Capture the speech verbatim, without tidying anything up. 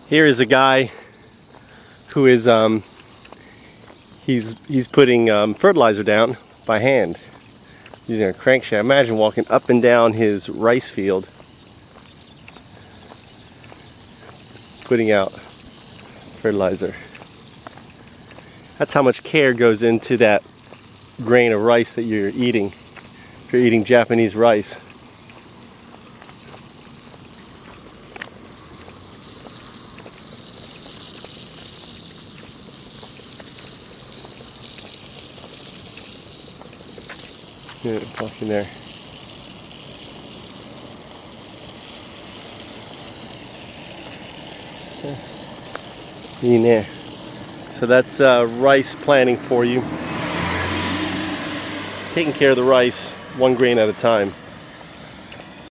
Here is a guy who is um, he's he's putting um, fertilizer down by hand using a crankshaft. Imagine walking up and down his rice field, putting out fertilizer. That's how much care goes into that grain of rice that you're eating. If you're eating Japanese rice. Yeah, walking there. Yeah. So that's uh, rice planting for you. Taking care of the rice one grain at a time.